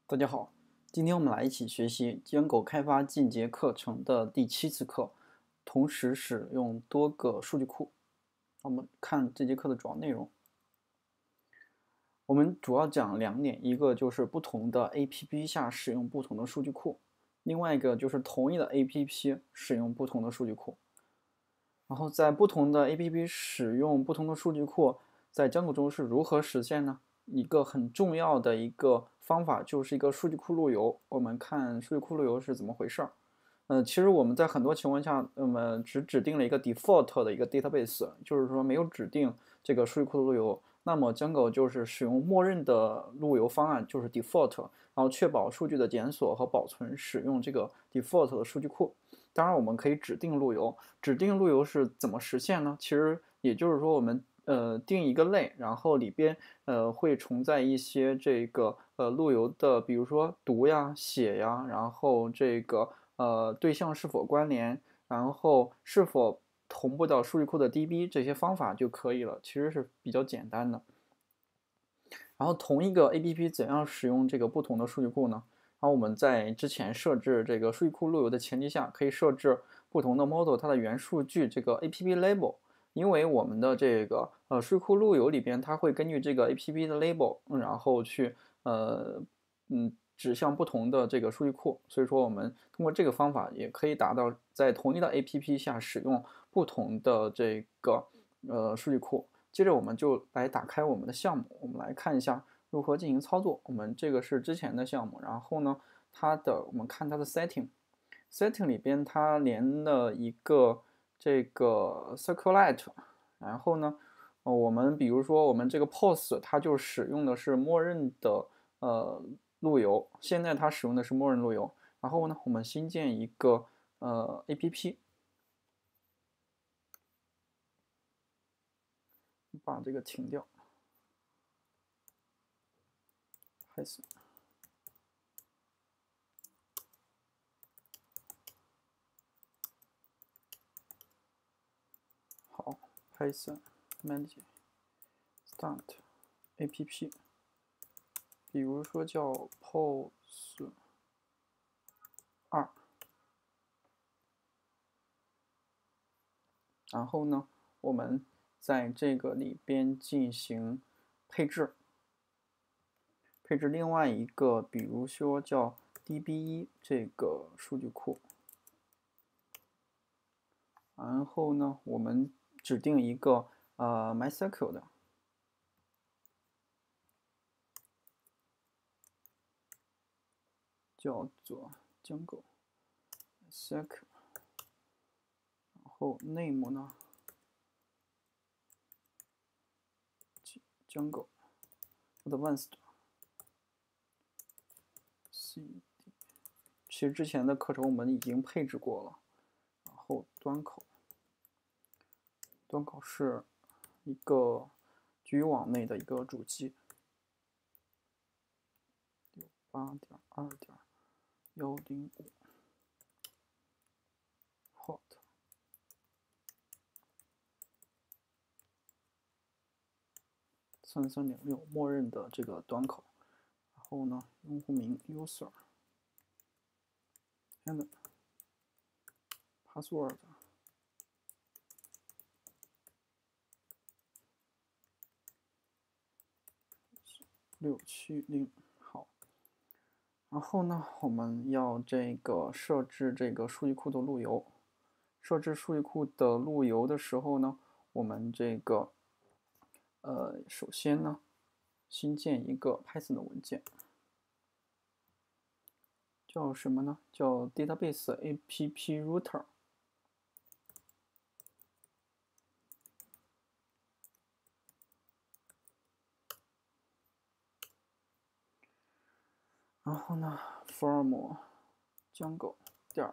大家好，今天我们来一起学习 Django 开发进阶课程的第7次课，同时使用多个数据库。我们看这节课的主要内容，我们主要讲2点，一个就是不同的 APP 下使用不同的数据库，另外一个就是同一的 APP 使用不同的数据库。然后在不同的 APP 使用不同的数据库，在 Django 中是如何实现呢？一个很重要的一个方法就是一个数据库路由。我们看数据库路由是怎么回事儿。其实我们在很多情况下，只指定了一个 default 的一个 database， 就是说没有指定这个数据库的路由。那么 Django 就是使用默认的路由方案，就是 default， 然后确保数据的检索和保存使用这个 default 的数据库。当然，我们可以指定路由。指定路由是怎么实现呢？其实也就是说，我们定一个类，然后里边会存在一些这个路由的，比如说读呀、写呀，然后这个对象是否关联，然后是否同步到数据库的 DB 这些方法就可以了，其实是比较简单的。然后同一个 APP 怎样使用这个不同的数据库呢？然后我们在之前设置这个数据库路由的前提下，可以设置不同的 model 它的原数据这个 APP label， 因为我们的这个数据库路由里边，它会根据这个 APP 的 label，然后去指向不同的这个数据库，所以说我们通过这个方法也可以达到在同一的 APP 下使用不同的这个数据库。接着我们就来打开我们的项目，我们来看一下如何进行操作。我们这个是之前的项目，然后呢，我们看它的 setting 里边它连了一个这个 SQLite， 然后呢，我们比如说我们这个 POS 它就使用的是默认的路由，现在它使用的是默认路由。然后呢，我们新建一个APP。把这个停掉 Python 好 Python manage start app， 比如说叫 POS 2，然后呢，我们在这个里边进行配置另外一个，比如说叫 DB1 这个数据库，然后呢，我们指定一个MySQL 的，叫做 Django MySQL， 然后 name 呢 Django Advanced CD， 其实之前的课程我们已经配置过了。然后端口是一个局域网内的一个主机，8.2.105 port 3306，默认的这个端口。然后呢，用户名 user and password 670。好，然后呢，我们要这个设置这个数据库的路由。设置数据库的路由的时候呢，我们这个首先呢，新建一个 Python 的文件，叫什么呢？叫 database app router。然后呢 ，from Django 点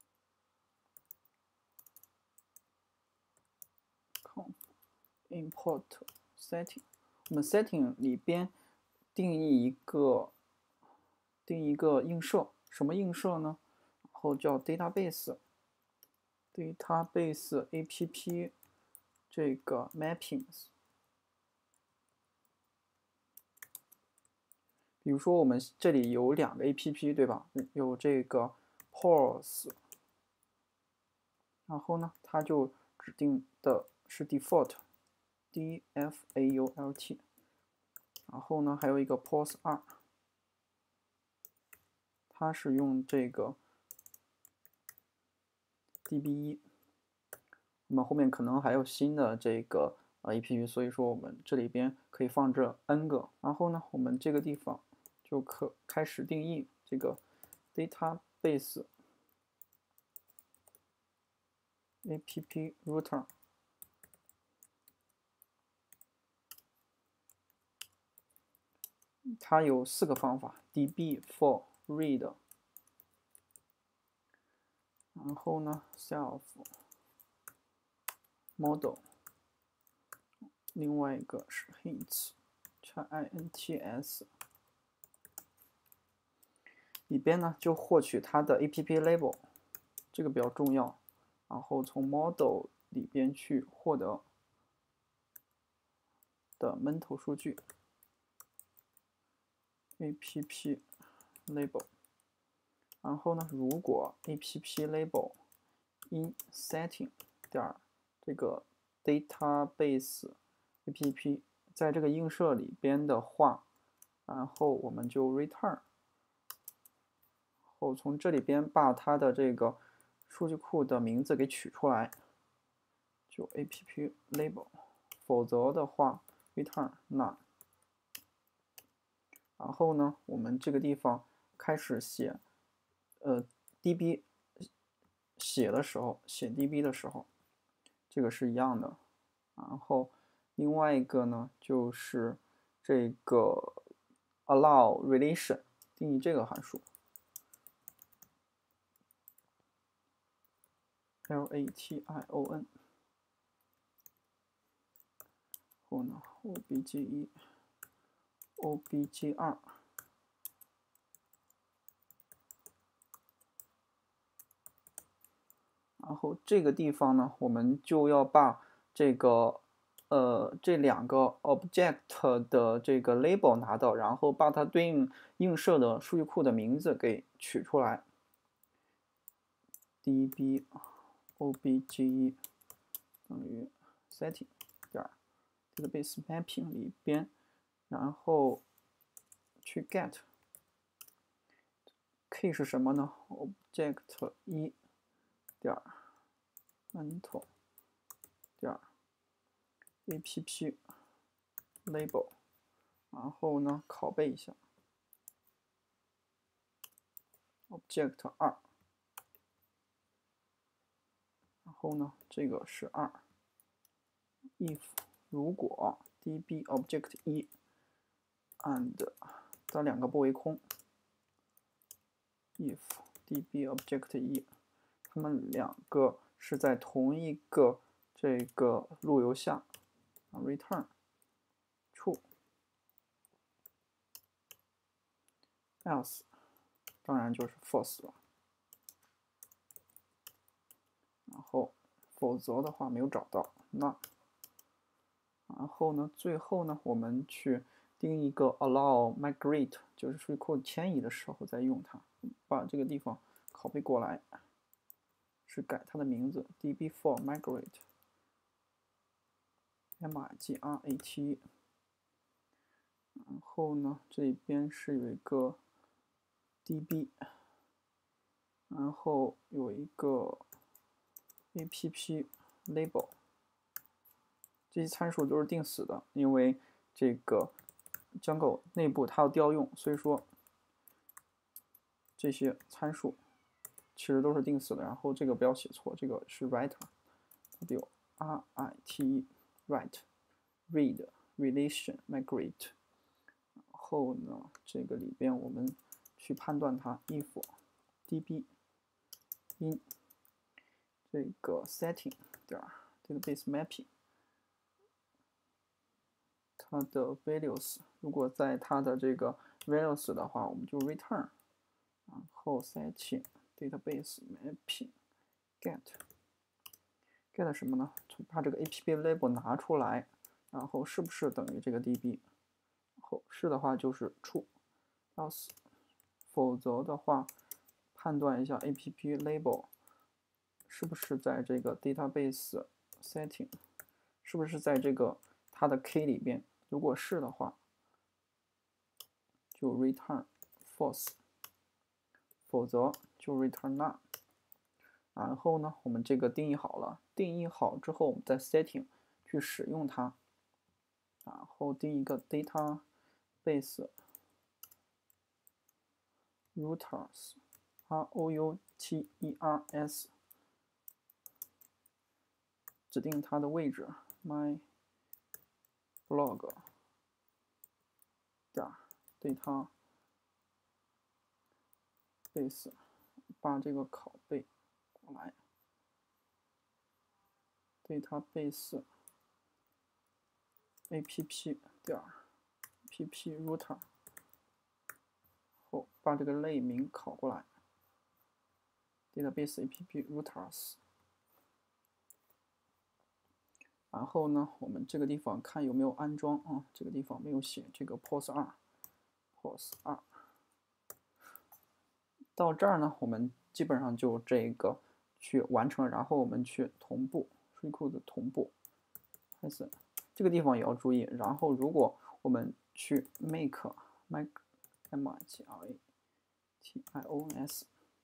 conf import setting， 我们 setting 里边定义一个映射，什么映射呢？然后叫 database app 这个 mappings。比比如说我们这里有2个 APP， 对吧？有这个 Pulse， 然后呢，它就指定的是 default， 然后呢，还有一个 Pulse 2，它是用这个 DB1。我们后面可能还有新的这个APP， 所以说我们这里边可以放这 N 个。然后呢，我们这个地方就可开始定义这个 database app router。它有4个方法 ：db for read， 然后呢 self model， 另外一个是 hints， 里边呢就获取它的 app label， 这个比较重要，然后从 model 里边去获得的 mental 数据 app label。然后呢，如果 app label in setting 点这个 database app 在这个映射里边的话，然后我们就 return， 后从这里边把它的这个数据库的名字给取出来，就 app label， 否则的话 return none。然后呢，我们这个地方开始写DB 写的时候，写 DB 的时候，这个是一样的。然后另外一个呢，就是这个 allow relation 定义这个函数 lation， 后呢 obj1 obj2。然后这个地方呢，我们就要把这个这2个 object 的这个 label 拿到，然后把它对应映射的数据库的名字给取出来。db obj1 等于 setting 点 database mapping 里边，然后去 get key 是什么呢 ？object1点 mental 点 app label， 然后呢拷贝一下 object2， 然后呢这个是2 if 如果 db object1 and 这2个不为空 if db object1 它们2个是在同一个这个路由下 return true else 当然就是 false 了，然后否则的话没有找到那，然后呢最后呢我们去定一个 allow migrate， 就是数据库迁移的时候再用它，把这个地方拷贝过来，是改它的名字 db for migrate migrate， 然后呢这边是有一个 db， 然后有一个 app label， 这些参数都是定死的，因为这个 Django 内部它要调用，所以说这些参数其实都是定死的。然后这个不要写错，这个是 writer， 它有 RIT write read relation migrate。然后呢，这个里边我们去判断它 if db in 这个 setting 点 database mapping， 它的 values 如果在它的这个 values 的话，我们就 return， 然后 setting database mapping get 什么呢？把这个 app label 拿出来，然后是不是等于这个 db， 然后是的话就是 true else， 否则的话，判断一下 app label 是不是在这个 database setting， 是不是在这个它的 key 里边，如果是的话，就 return false， 否则就 return none。然后呢，我们这个定义好了，定义好之后，我们在 setting 去使用它，然后定一个 database routers routers， 指定它的位置 my blog 点 database， 把这个拷贝过来 database app 点 app router， 后把这个类名拷过来 database app routers。然后呢，我们这个地方看有没有安装啊？这个地方没有写这个 pos 2。到这儿呢，我们基本上就这个去完成了，然后我们去同步数据库的同步。这个地方也要注意。然后如果我们去 make migrations，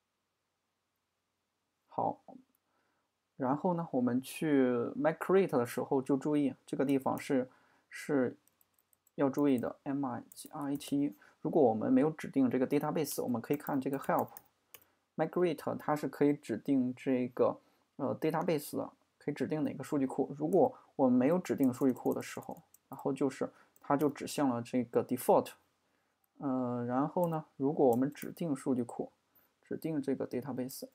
好。然后呢，我们去 migrate 的时候就注意这个地方是要注意的 migrate。如果我们没有指定这个 database， 我们可以看这个 help migrate， 它是可以指定这个database 的，可以指定哪个数据库。如果我们没有指定数据库的时候，然后就是它就指向了这个 default。然后呢，如果我们指定数据库，指定这个 database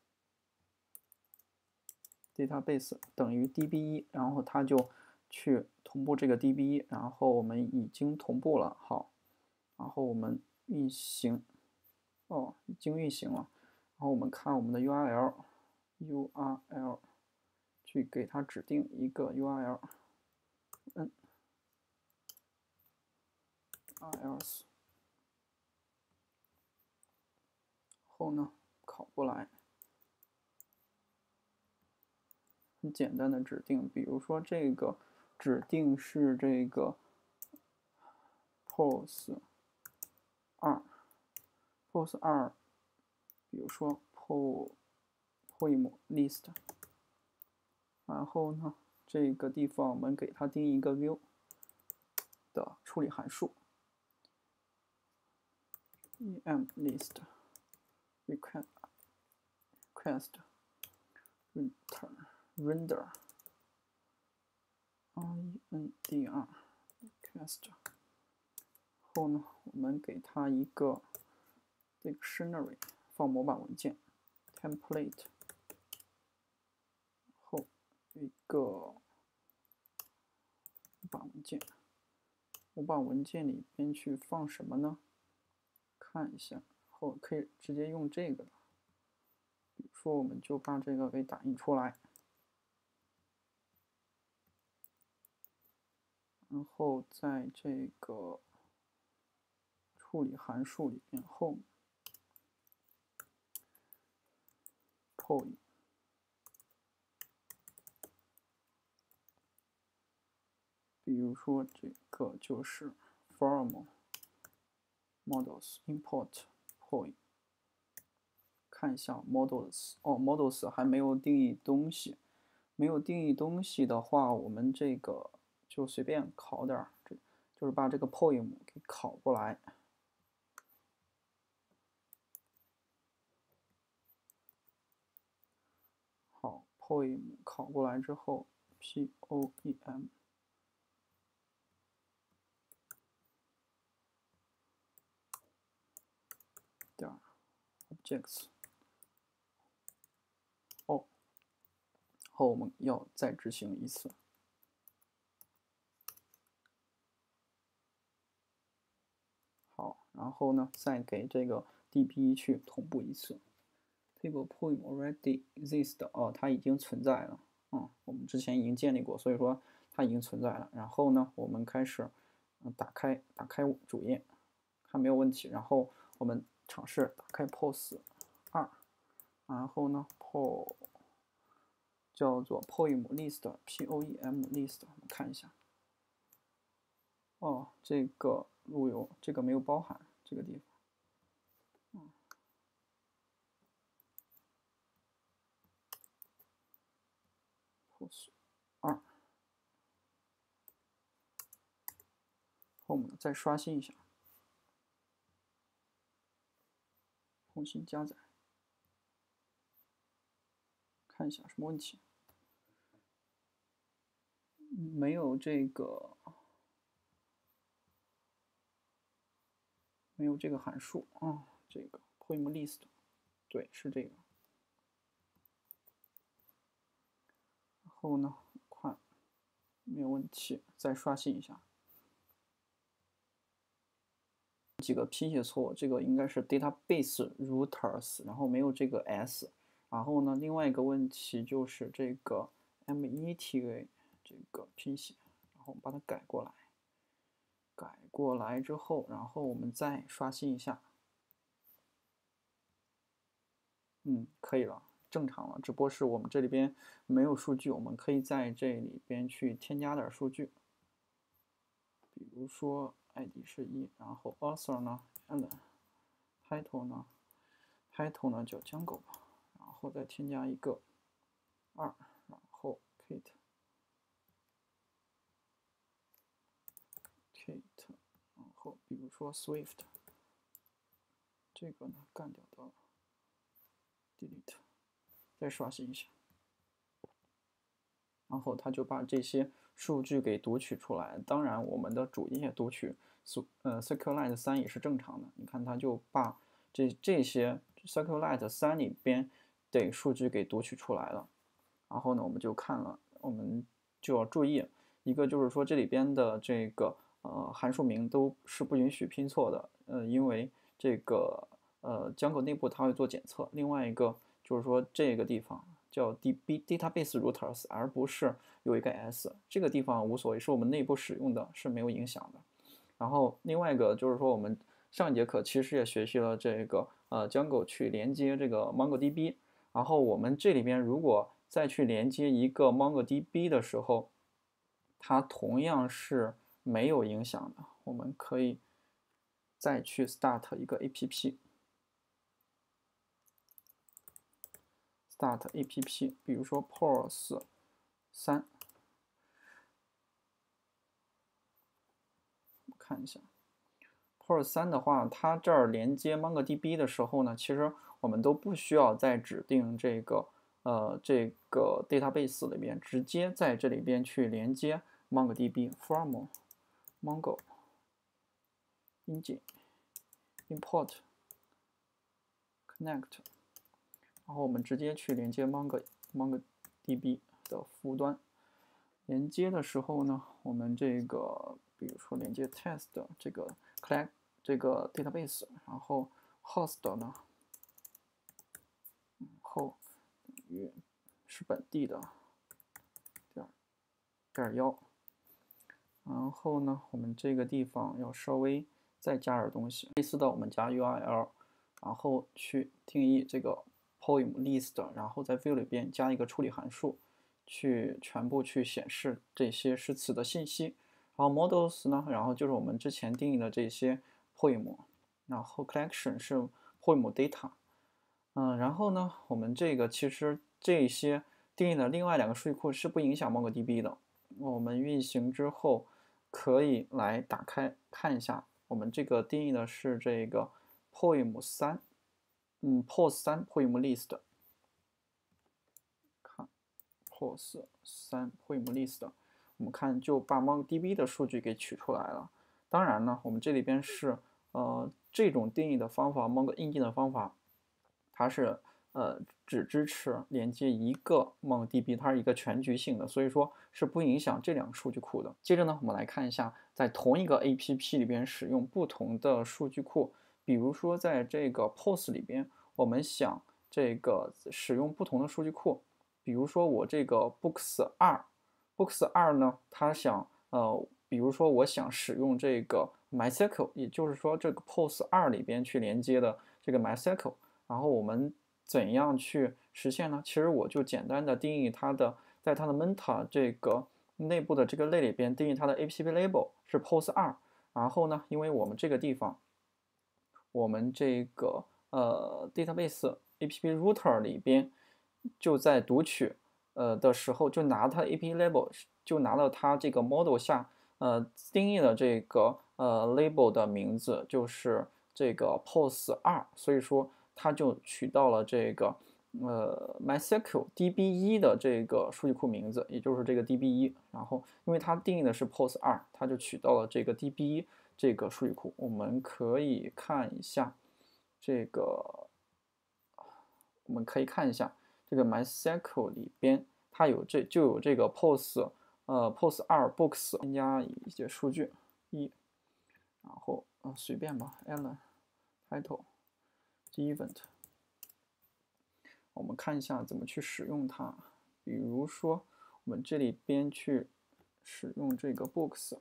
等于 db1， 然后它就去同步这个 db1， 然后我们已经同步了，好，然后我们运行，已经运行了，然后我们看我们的 URL 去给它指定一个 URL， else， 后呢拷过来。很简单的指定，比如说这个指定是这个 pos 2， 比如说 poem list， 然后呢，这个地方我们给它定义一个 view 的处理函数 em list request render request， 后呢，我们给它一个 dictionary 放模板文件 template， 后一个模板文件，模板文件里边去放什么呢？看一下，后可以直接用这个，比如说我们就把这个给打印出来。然后在这个处理函数里面后 poem， 比如说这个就是 from models import poem， 看一下 models 还没有定义东西，没有定义东西的话，我们这个就随便拷点，就是把这个 poem 给拷过来。好 ，poem 拷过来之后 ，poem 点 objects， 后我们要再执行一次。好，然后呢，再给这个 db1 去同步一次。table poem already exist， 它已经存在了。我们之前已经建立过，所以说它已经存在了。然后呢，我们开始打开主页， 看没有问题。然后我们尝试打开 POS 2，然后呢 PO 叫做 poem list，POEM list，我们看一下。哦，这个路由这个没有包含这个地方。POS 2 ，Home 再刷新一下，重新加载，看一下什么问题。没有这个，没有这个函数啊，这个 poem list， 对，是这个。然后呢，看没有问题，再刷新一下。几个拼写错误，这个应该是 database routers， 然后没有这个 s。然后呢，另外一个问题就是这个 meta 这个拼写，然后我们把它改过来。改过来之后，然后我们再刷新一下。可以了，正常了。只不过是我们这里边没有数据，我们可以在这里边去添加点数据。比如说 ID 是1，然后 author 呢 Alan，title 呢叫 Jungle， 然后再添加一个2，然后 Kate， 然后比如说 Swift， 这个呢干掉的 delete， 再刷新一下，然后它就把这些数据给读取出来。当然，我们的主页读取SQLite 3也是正常的。你看，它就把这些 SQLite 3里边的数据给读取出来了。然后呢，我们就看了，我们就要注意一个，就是说这里边的这个函数名都是不允许拼错的，因为这个Django 内部它会做检测。另外一个就是说这个地方叫 database routers， 而不是有一个 s， 这个地方无所谓，是我们内部使用的，是没有影响的。然后另外一个就是说，我们上一节课其实也学习了这个Django 去连接这个 MongoDB， 然后我们这里边如果再去连接一个 MongoDB 的时候，它同样是没有影响的。我们可以再去 start 一个 app， start app， 比如说 POS 3，看一下 POS 3的话，它这儿连接 MongoDB 的时候呢，其实我们都不需要再指定这个database 里边，直接在这里边去连接 MongoDB from Mongo engine import connect， 然后我们直接去连接 MongoDB 的服务端。连接的时候呢，我们这个比如说连接 test 这个 collect 这个 database， 然后 host 呢后等于是本地的1.1，然后呢，我们这个地方要稍微再加点东西，类似的我们加 URL， 然后去定义这个 poem list， 然后在 view 里边加一个处理函数，去全部去显示这些诗词的信息。然后 models 呢，然后就是我们之前定义的这些 poem， 然后 collection 是 poem data。然后呢，我们这个其实这些定义的另外2个数据库是不影响 MongoDB 的。我们运行之后可以来打开看一下，我们这个定义的是这个 poem 3， POS 3 poem list， 看 POS 3 poem list， 我们看就把 MongoDB 的数据给取出来了。当然呢，我们这里边是这种定义的方法 ，Mongo engine 的方法，它是只支持连接一个 MongoDB， 它是一个全局性的，所以说是不影响这2个数据库的。接着呢，我们来看一下在同一个 APP 里边使用不同的数据库，比如说在这个 POS 里边，我们想这个使用不同的数据库，比如说我这个 Books 2呢，它想比如说我想使用这个 MySQL， 也就是说这个 POS2 里边去连接的这个 MySQL， 然后我们怎样去实现呢？其实我就简单的定义它的，在它的 Meta 这个内部的这个类里边定义它的 APP label 是 POS2， 然后呢，因为我们这个地方，我们这个database APP router 里边就在读取的时候，就拿它 APP label， 就拿了它这个 model 下定义的这个label 的名字，就是这个 POS2，所以说它就取到了这个MySQL DB1 的这个数据库名字，也就是这个 DB1。然后因为它定义的是 POS2，它就取到了这个 DB1 这个数据库。我们可以看一下这个，我们可以看一下这个 MySQL 里边，它就有这个 POS2 books 添加一些数据然后随便吧 Allen title event， 我们看一下怎么去使用它。比如说我们这里边去使用这个 books2，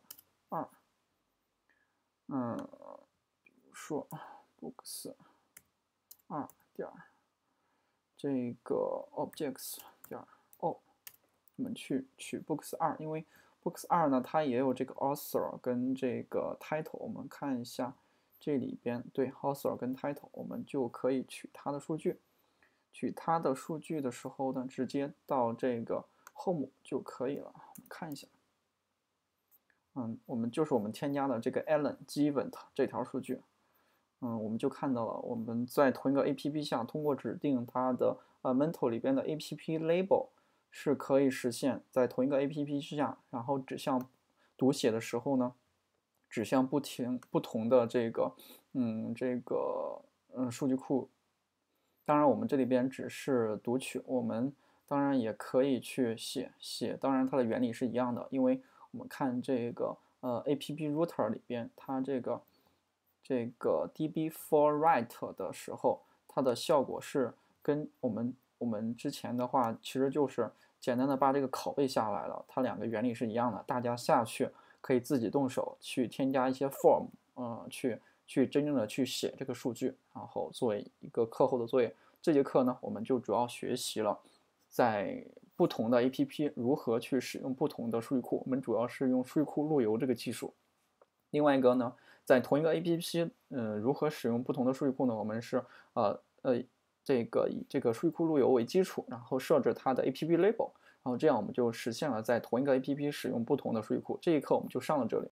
比如说 books2点这个 objects 点 o， 我们去取 books2， 因为 books2 呢它也有这个 author 跟这个 title， 我们看一下这里边，对 author 跟 title， 我们就可以取它的数据。取它的数据的时候呢，直接到这个 home 就可以了。我们看一下，我们添加的这个 Allen event 这条数据。我们就看到了，我们在同一个 APP 下，通过指定它的Mental 里边的 APP label 是可以实现在同一个 APP 之下，然后指向读写的时候呢，指向不同的这个数据库。当然，我们这里边只是读取，我们当然也可以去写，当然它的原理是一样的，因为我们看这个APP router 里边，它这个DB for write 的时候，它的效果是跟我们之前的话，其实就是简单的把这个拷贝下来了，它两个原理是一样的，大家下去可以自己动手去添加一些 form，去真正的去写这个数据，然后作为一个课后的作业。这节课呢，我们就主要学习了在不同的 APP 如何去使用不同的数据库，我们主要是用数据库路由这个技术。另外一个呢，在同一个 APP，如何使用不同的数据库呢？我们是以这个数据库路由为基础，然后设置它的 APP label，然后这样我们就实现了在同一个 APP 使用不同的数据库。这一课我们就上到这里。